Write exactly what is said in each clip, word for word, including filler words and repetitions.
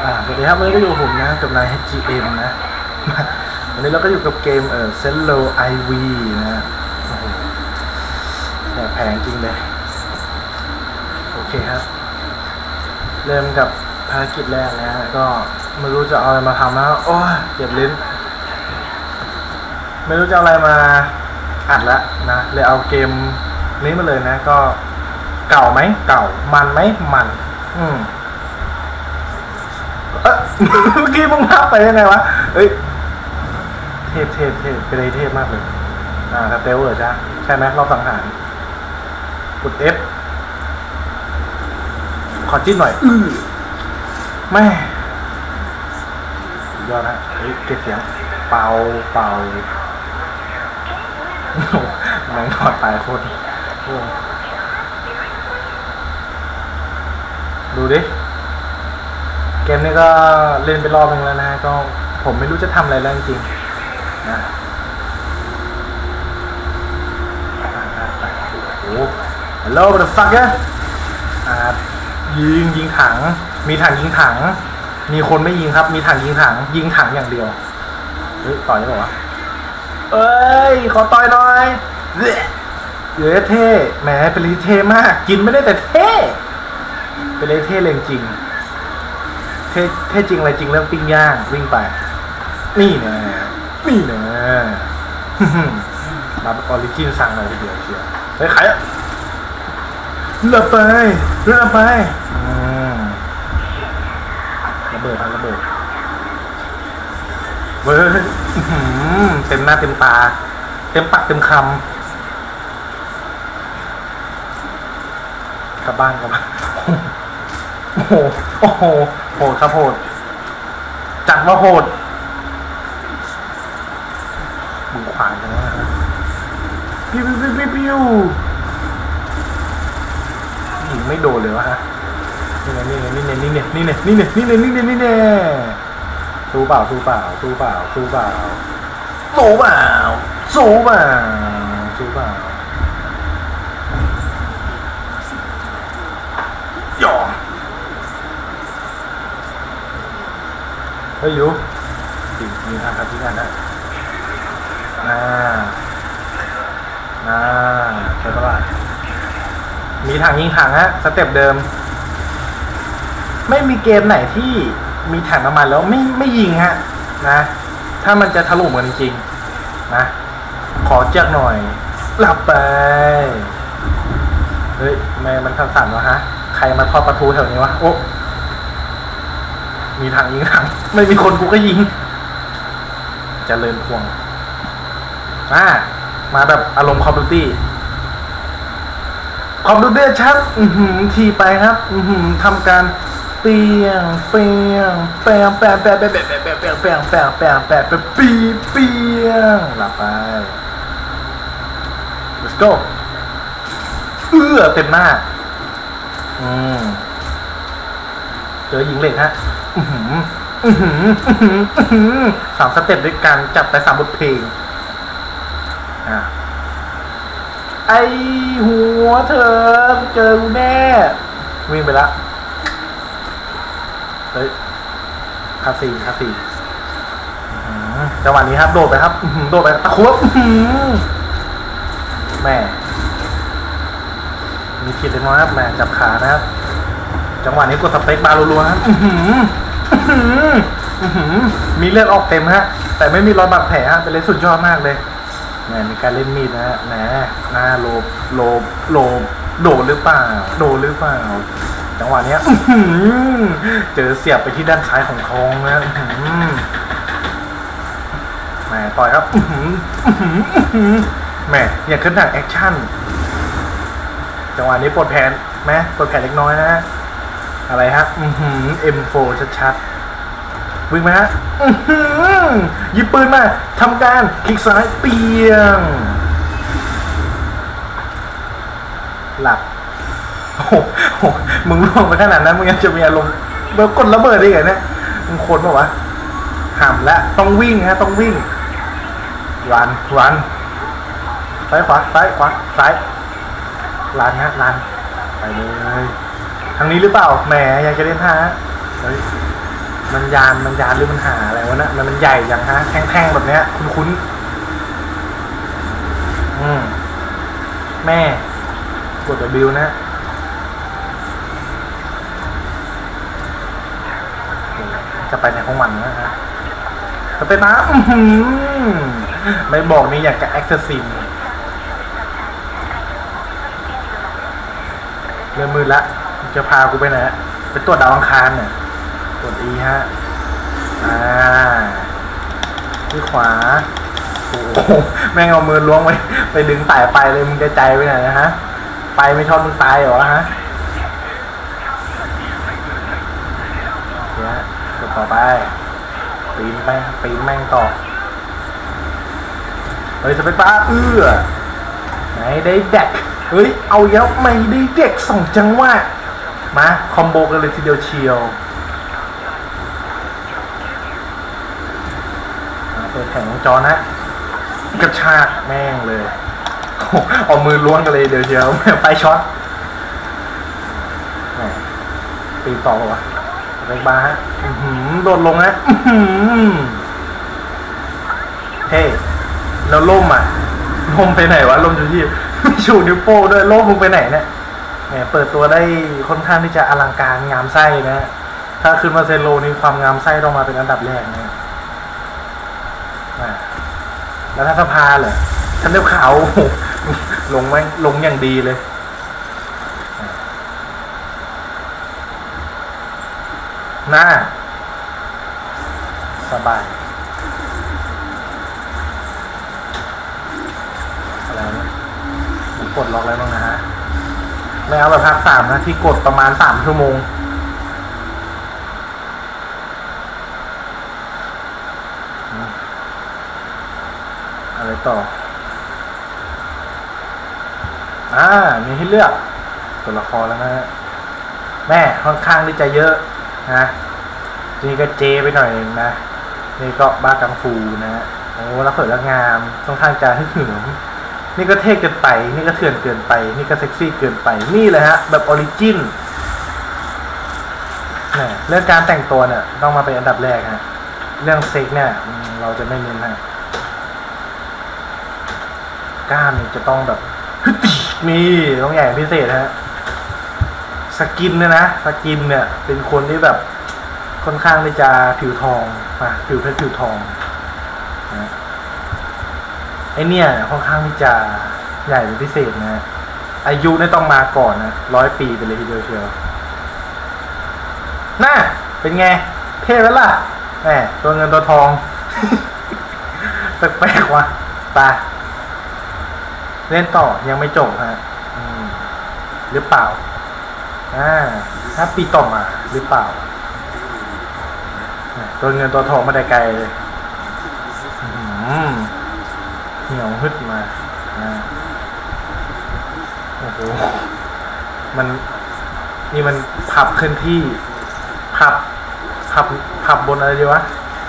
อ่าสวัสดีครับวันนี้ก็อยู่ผมนะกับนาย เอช จี เอ็ม นะวันนี้เราก็อยู่กับเกมเอ่อ Cello ไอ วี นะโอ้โหแบบแพงจริงเลยโอเคครับเริ่มกับภารกิจแรกนะก็ไม่รู้จะเอาอะไรมาทำแล้วโอ้ยเจ็บลิ้นไม่รู้จะเอาอะไรมาอัดแล้วนะเลยเอาเกมนี้มาเลยนะก็เก่าไหมเก่ามันไหมมันอืมเมื่อกี้มึงพาไปยังไงวะเฮ้ยเทพเทพเทพเป็นไรเทพมากเลยอ่าสเตลเหรอจ๊ะใช่ไหมรอบสังหารกด F ขอจิ้มหน่อยอื้อแม่ยอดนะเฮ้ยเก็บเสียงเป่าเป่าแม่งถอดตายโคตรดูดิเกมนี้ก็เล่นไปรอบนึงแล้วนะก็ผมไม่รู้จะทำอะไรแล้วจริงๆนะโอ้โห Hello motherfucker อ่ายิงยิงถังมีถังยิงถังมีคนไม่ยิงครับมีถังยิงถังยิงถังอย่างเดียวเฮ้ยต่อยได้ป่าวะเอ้ยขอต่อยหน่อยเดี๋ยวเท่แหมเป็นลีเท่มากกินไม่ได้แต่เท่เป็นลีเท่เลยจริงเท่เท่จริงอะไรจริงเรื่องปิ้งย่างวิ่งไปนี่นะนี่นะมาออริจินสั่งเลยทีเดียวเชียวไปขายเลือกไปเลือกไประเบิดระเบิดเว้ยเต็มหน้าเต็มตาเต็มปากเต็มคำกลับบ้านกลับบ้านโอ้โหโอ้โหโหดครับโหดจัดว่าโหดบุกขวานจังวะปิ้วปิ้วปิ้วปิ้วยิงไม่โดนเลยวะฮะนี่ไงนี่ไงนี่ไงนี่ไงนี่ไงนี่ไงนี่ไงนี่ไงนี่ไงสู้เปล่าสู้เปล่าสู้เปล่าสู้เปล่าสู้เปล่าสู้เปล่าสู้เปล่ายอมเฮ้ยยูดิมีทางครับที่นั่นนะน่าน่าใช่ปะล่ะมีทางยิงถังฮะสเต็ปเดิมไม่มีเกมไหนที่มีถังน้ำมันแล้วไม่ไม่ยิงฮะนะถ้ามันจะถล่มกันจริงนะขอแจกหน่อยหลับไปเฮ้ยแม่มันสั่นๆวะฮะใครมาทอดปลาทูแถวนี้วะโอ้มีถังยิงถังไม่มีคนกูก็ยิงจะเลินพวงมามาแบบอารมณ์คอมพิวตี้คอมพิวเตอร์ชัดอือหือทีไปครับอือหือทำการเปียงเปียงแปงแปงแปงแปงแปงแปงแปงแปงแปงแปงแปงแปงแปงปีเปียงหลับไป let's go เอื้อเต็มหน้าอืมเจอหญิงเหล็กฮะอือหืออือหืออือหืออือหือสามสเต็ปด้วยกันจับไปสามบทเพลงอ่ะไอหัวเธอเจอกูแน่วิ่งไปละเฮ้ยคาซีคาซีจังหวะนี้ครับโดดไปครับโดดไปตะคุบแม่มีคิดเล็กน้อยครับแม่จับขานะครับจังหวะนี้กดสเปคบาร์รัวๆครับมีเลือดออกเต็มฮะแต่ไม่มีรอยบาดแผลฮะเป็นเลยสุดยอดมากเลยแหมมีการเล่นมีดนะฮะแหมหน้าโลบโลบโลบโดดหรือเปล่าโดดหรือเปล่าจังหวะนี้เจอเสียบไปที่ด้านซ้ายของทองนะแหมต่อยครับแหมอยากขึ้นหนังแอคชั่นจังหวะนี้ปลดแผนไหมปลดแผนเล็กน้อยนะอะไรฮะ เอ็ม โฟร์ ชัดๆวิ่งไหมฮะหยิบปืนมาทำการคลิกซ้ายเปียงหลับโอ้โหมึงล่วงไปขนาดนั้นมึงยังจะมีอารมณ์เบลกดระเบิดได้ไงเนี่ยมึงคนป่าวะห่ำแล้วต้องวิ่งฮะต้องวิ่งรันรันซ้ายขวาซ้ายขวาซ้ายรันฮะรันไปเลยทางนี้หรือเปล่าแหมอยากจะเล่นท่าเฮ้ยมันยานมันยานหรือมันหาอะไรวะนะมันมันใหญ่อย่างฮะแท่งๆแบบเนี้ยคุ้นๆอืมแม่กด W นะจะไปในห้องมันนะฮะจะไปน้ำไม่บอกนี่อยากจะแอคเซสซิมเริ่มมืดละจะพากูไปไหนไปตรวจดาวอังคารเนี่ยตรวจ E ฮะอ่าที่ขวาโอ้โหแม่งเอามือล้วงไปไปดึงสายไฟเลยมึงจะใจไปไหนนะฮะไฟไม่ชอบมึงตายเหรอฮะเนี่ยกดต่อไปปีนไปปีนแม่งต่อเฮ้ยสเปซบ้าเอื้อไหนได้เด็กเฮ้ยเอาเยอะไม่ได้เด็กสองจังหวะมาคอมโบกันเลยทีเดียวเชียวเปิดแข่งวงจรนะกระชากแม่งเลยเอามือล้วงกันเลยเดี๋ยวเชียวไปช็อตปีนต่อป่าวะสเปซบ้าฮะโดดลงนะเฮ้แล้วล่มอ่ะล่มไปไหนวะล่มอยู่ที่ชูนิ้วโป้ด้วยล่มมึงไปไหนเนี่ยเนี่ยเปิดตัวได้ค่อนข้างที่จะอลังการงามไส้นะถ้าขึ้นมาเซโลนี่ความงามไส้ต้องมาเป็นอันดับแรกนะแล้วถ้าสภาเหรอฉันเลือกขาวลงไหมลงอย่างดีเลยน่าสบายอะไรเนี่ยผมกดล็อกแล้วบ้างนะฮะไม่เอาแบบภาคสามนะที่กดประมาณสามชั่วโมงอะไรต่ออ่ามีให้เลือกตัวละครแล้วนะฮะแม่ค่อนข้างที่จะเยอะนะนี่ก็เจไปหน่อยเองนะนี่ก็บ้ากังฟูนะฮะโอ้แล้วสวยแล้วงามค่อนข้างจะฮึ่มนี่ก็เท่เกินไปนี่ก็เถื่อนเกินไปนี่ก็เซ็กซี่เกินไปนี่เลยฮะแบบออริจินเนี่ยเรื่องการแต่งตัวเนี่ยต้องมาเป็นอันดับแรกฮะเรื่องเซ็กเนี่ยเราจะไม่เน้นฮะกล้ามนี่จะต้องแบบนี่ต้องใหญ่พิเศษฮะสกินเนี่ยนะสกินเนี่ยเป็นคนที่แบบค่อนข้างที่จะผิวทองอ่ะผิวเพชรผิวทองนะไอเนี่ยค่อนข้างที่จะใหญ่เป็นพิเศษนะอายุเนี่ยต้องมาก่อนนะร้อยปีไปเลยทีเดียวเชียวน่าเป็นไงเท่แล้วล่ะแหมตัวเงินตัวทอง แปลกๆว่ะไปเล่นต่อยังไม่จบฮะหรือเปล่าอ่าถ้าปีต่อมาหรือเปล่าตัวเงินตัวทองมาได้ไกลเลยเหนียวฮึดมาโอ้โหมันนี่มันผับขึ้นที่ผับผับผับบนอะไรดีวะ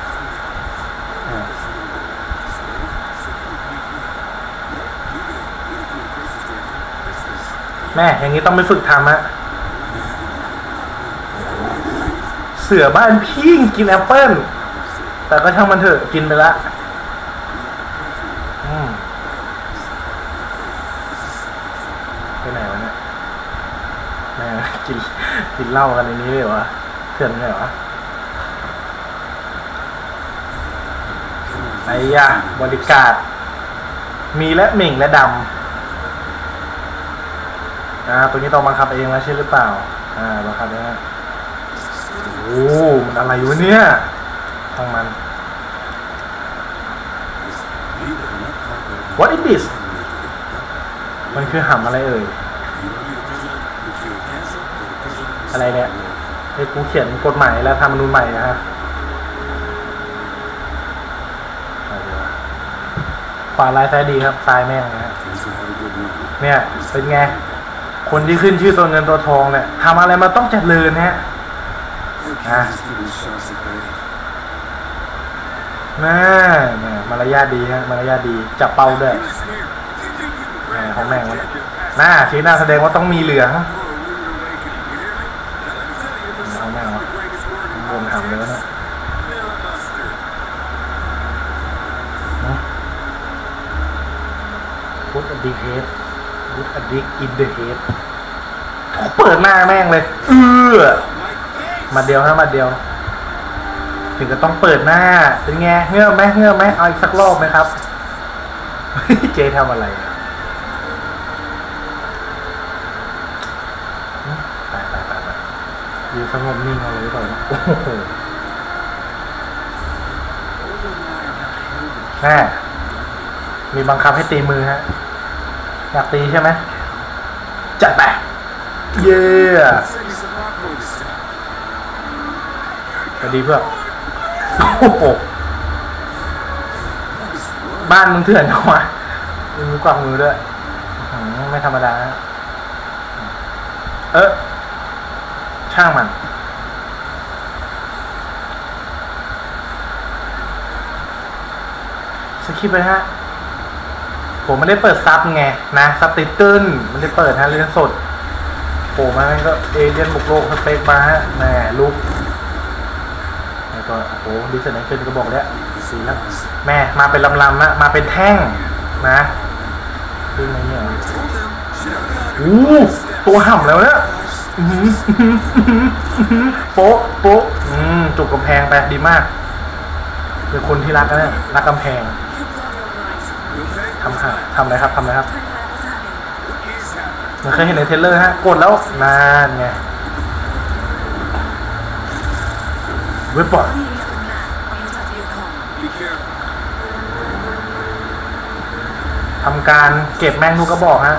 แม่อย่างนี้ต้องไปฝึกทำฮะเสือบ้านพี่กินแอปเปิ้ลแต่ก็ช่างมันเถอะกินไปละอืมไปไหนวะเนี่ยแม่กินกินเหล้ากันในนี้เลยวะเถื่อนเลยวะไอ้ยาบริการมีและหมิ่งและดำอ่าตัวนี้ต้องบังคับเองแล้วใช่หรือเปล่าอ่าบังคับนะโอ้มันอะไรอยู่เนี่ยทางมัน What is this มันคือหำอะไรเอ่ยอะไรเนี่ยไอ้กูเขียนกฎหมายแล้วทำมนูญใหม่นะฮะขวาลายซ้ายดีครับซ้ายแม่งนะฮะเนี่ยเป็นไงคนที่ขึ้นชื่อตัวเงินตัวทองเนี่ยทำอะไรมาต้องเจริญฮะอ่ะน่ามารยาทดีฮะมารยาทดีจับเป้าด้วยของแม่งมันหน้าชี้หน้าแสดงว่าต้องมีเหลืองของแม่งวะบนหำเลยวะเนี่ยพุทธอดิกเฮดพุทธอดิกอินเดเฮดเปิดหน้าแม่งเลยเออมาเดียวฮะมาเดียวถึงก็ต้องเปิดหน้าเป็นไงเงื่อไหมเงื่อไหมเอาอีกสักรอบไหมครับเจทำอะไรไปไปไปไปอยู่สงบนิ่งเอาเลยหรือเปล่าโอ้โหแม่มีบังคับให้ตีมือฮะอยากตีใช่ไหมจัดไปเย่สวัสดีเพื่อนโอ้โหบ้านมึงเถื่อนเหรอวะมีกวางมือด้วยไม่ธรรมดาเออช่างมันสคริปต์ไปฮะผมไม่ได้เปิดซับไงนะซับติดตื้นมันจะเปิดฮะเรียนสดโผล่มาแล้วก็เอเลี่ยนบุกโลกสเปกมาฮะแหมลูกแล้วก็โอ้ดิสเนเกิลก็บอกแล้วสีแล้วแม่มาเป็นลำๆนะมาเป็นแท่งนะขึ้นมาเนี่ยโอ้ตัวห่ำแล้วเนี่ยโป๊ะโป๊ะอืมจุกกำแพงไปดีมากเป็นคนที่รักนะเนี่ยรักกำแพงทำค่ะทำอะไรครับทำอะไรครับมันเคยเห็นในเทรลเลอร์ฮะกดแล้วนานไงเว็บปอดทำการเก็บแม่งทุกกระบอกฮะ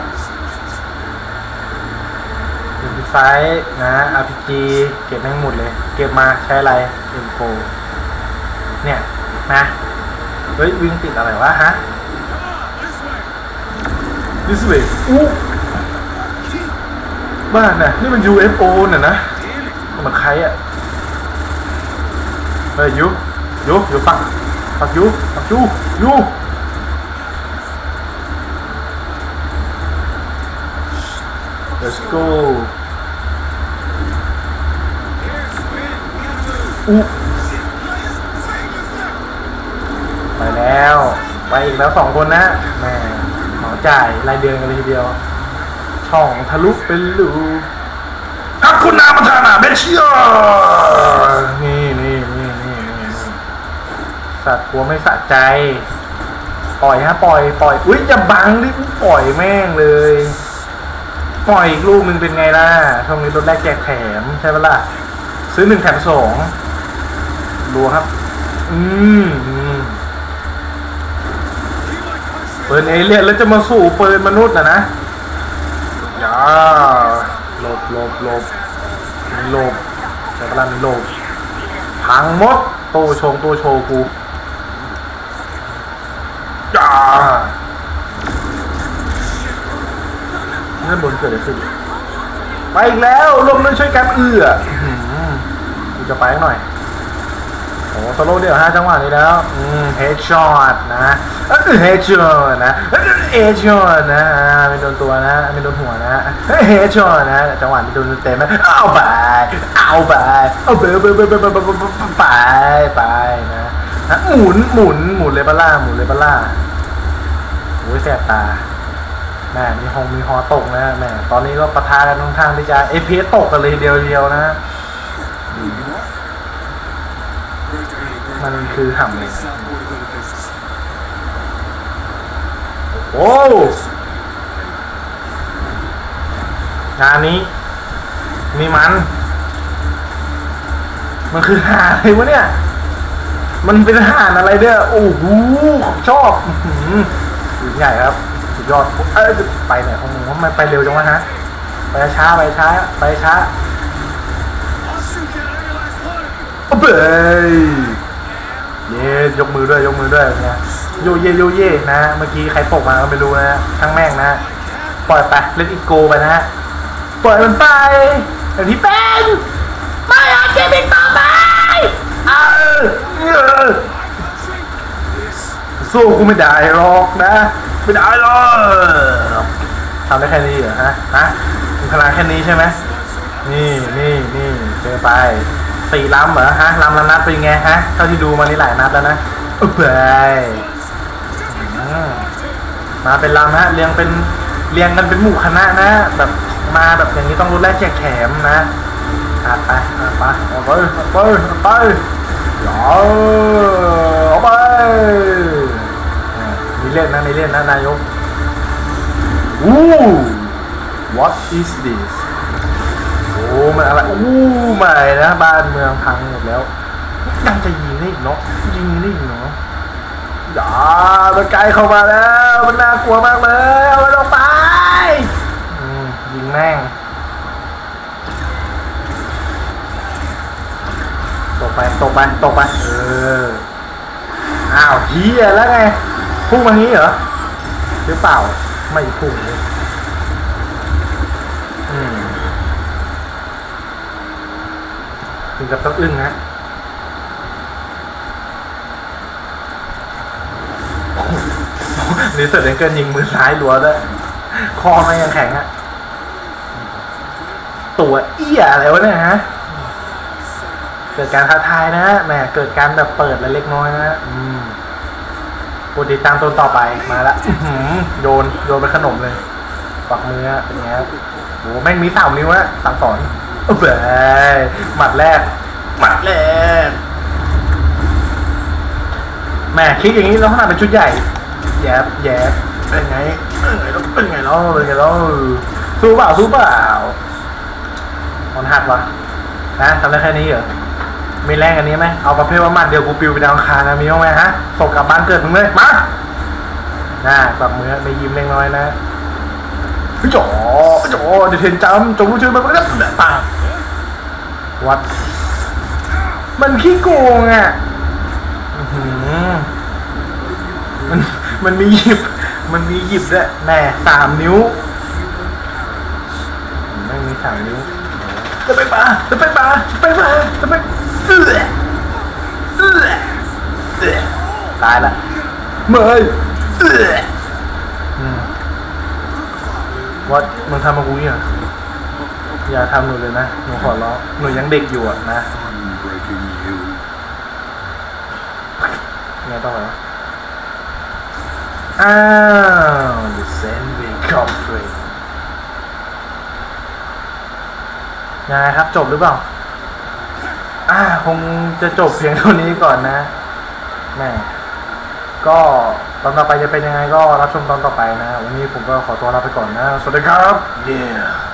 ดูดีไซน์นะ อาร์ พี จี เก็บแม่งหมดเลยเก็บมาใช้อะไร เอ็ม โฟ เนี่ยนะเฮ้ยวิ่งติดอะไรวะฮะThis way อู้บ้านน่ะนี่มัน ยู เอฟ โอ น่ะนะมันใครอ่ะเฮ้ยยูยูยูปักปักยูปักยูยู Let's go อู้ไปแล้วไปอีกแล้วสองคนนะแม่หมอจ่ายรายเดือนกันเลยทีเดียวช่องทะลุเป็นรูครับคุณนามาทานาเบชิโอนี่นี่นี่นี่นี่สัตว์กลัวไม่สะใจปล่อยฮะปล่อยปล่อยอุ้ยอย่าบังดิปล่อยแม่งเลยปล่อยอีกลูกนึงเป็นไงล่ะช่วงนี้ลดแรกแจกแถมใช่ปะล่ะซื้อหนึ่งแถมสองดูครับอืมเปิดเอเลี่ยนแล้วจะมาสู้เปิดมนุษย์นะนะอย่าหลบหลบหลบมีหลบใช่ปะล่ะมีหลบพังหมดโตชงโตโชกูอย่านี่บนเกิดอะไรขึ้นไปอีกแล้วลงเลยช่วยกันเอื้อกูจะไปหน่อยโอ้โซโล่เดียวห้าจังหวะนี้แล้วอืมเฮดช็อตนะเออเฮดช็อตนะเฮดช็อตนะไม่โดนตัวนะไม่โดนหัวนะเฮดช็อตนะจังหวะนี้โดนเต็มนะเอาไปเอาไปเอาไปไปไปไปไปไปไปนะหมุนหมุนหมุนเลยปะล่าหมุนเลยปะล่าโอ้ยแสบตาแม่มีฮองมีฮอตกนะแม่ตอนนี้ก็ปะทะกันค่อนข้างที่จะเอพีเอสตกกันเลยเดียวเดียวนะมันคือห่ำเลยโอ้งานนี้มีมันมันคือห่านอะไรวะเนี่ยมันเป็นห่านอะไรเนี่ยโอ้โหชอบสุดใหญ่ครับสุดยอดเอ้ยไปไหนของมึงว่ามันไปเร็วจังวะฮะไปช้าไปช้าไปช้าเบ้ยเย่ยกมือด้วยยกมือด้วยนะโยเย่โยเย่นะเมื่อกี้ใครตกมาก็ไม่รู้นะทั้งแม่งนะปล่อยไปเล่นอีโก้ไปนะปล่อยมันไปอย่างที่เป็นไม่เอาเจมินต่อไปเออสู้กูไม่ได้หรอกนะไม่ได้หรอกทำได้แค่นี้เหรอฮะฮะมีพลังแค่นี้ใช่ไหมนี่นี่นี่เจอไปสี่ลำเหรอฮะลำละนัดเป็นไงฮะเท่าที่ดูมานี่หลายนัดแล้วนะเออไปมาเป็นลำฮะเรียงเป็นเรียงกันเป็นหมู่คณะนะแบบมาแบบอย่างนี้ต้องรุนแรกแจกแถมนะไปไปไปไปไปไปเอาไปมีเล่นนะมีเล่นนะนายกอู้ what is this โอ้มันอะไรอู้ใหม่นะบ้านเมืองพังหมดแล้วยังจะยิงได้อีกเนาะยิงได้อีกเนาะอย่ามันไกลเข้ามาแล้วมันน่ากลัวมากเลยเอามันออกไปยิงแม่งตกไปตกไปตกไปเอออ้าวเฮียแล้วไงพุ่งมางี้เหรอหรือเปล่าไม่พุ่งเลยอืมถึงกับต้องอึ้งนะนี่เสร็จแล้วเกินยิงมือซ้ายรัวด้วยคอมันยังแข็งอะตัวเอี้ยอะไรวะเนี่ยฮะเกิดการท้าทายนะแหมเกิดการแบบเปิดและเล็กน้อยนะอืมกดติดตามตัวต่อไปมาละโยนโยนไปขนมเลยปักมือเป็นไงโอ้แม่งมีสามนิ้วนะสั่งสอนเออเบยหมัดแรกหมัดแรกแหมคลิกอย่างนี้แล้วขนาดเป็นชุดใหญ่แยบแยบเป็นไงเป็นไงเนาะเป็นไงเนาะสู้เปล่าสู้เปล่ามันหักวะนะทำได้แค่นี้เหรอมีแรงอันนี้ไหมเอาประเภทว่ามันเดี๋ยวกูปิวไปดาวอังคารนะมีบ้างไหมฮะส่งกลับบ้านเกิดมึงเลยมาน่าแบบมือไม่ยิ้มเล็กน้อยนะจ๋อจ๋อเดี๋ยวเทนจำจงรู้ชื่อมันก็แบบปากวัดมันขี้โกงอ่ะมันมันมีหยิบมันมีหยิบด้วยแม่สามนิ้วไม่มีสามนิ้วจะไปปะจะไปปะจะไปปะจะไปเอื้อเอื้อเอื้อตายละเมยเอื้อว่ามึงทำมากูเนี่ยอย่าทำหนูเลยนะหนูขอร้องหนูยังเด็กอยู่อ่ะนะไงต่อวะอ้าว the sandwich complete ยังไงครับจบหรือเปล่าอ่าคงจะจบเพียงเท่านี้ก่อนนะแม่ก็ตอนต่อไปจะเป็นยังไงก็รับชมตอนต่อไปนะวันนี้ผมก็ขอตัวลาไปก่อนนะสวัสดีครับ yeah